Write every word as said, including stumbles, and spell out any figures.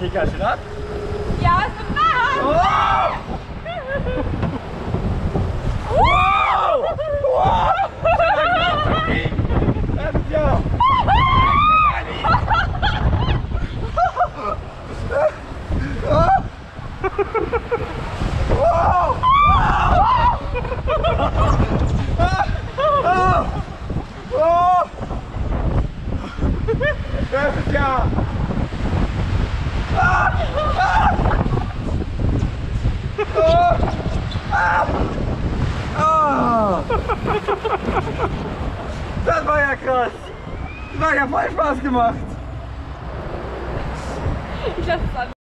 Kicker Schratt? Ja, ist ein Mann! Oh! Wow! Wow! Das ist ja... Wow! Oh! Das ist ja... Ah! Ah! Oh! Ah! Oh! Das war ja krass! Das hat ja voll Spaß gemacht! Ich lasse es an.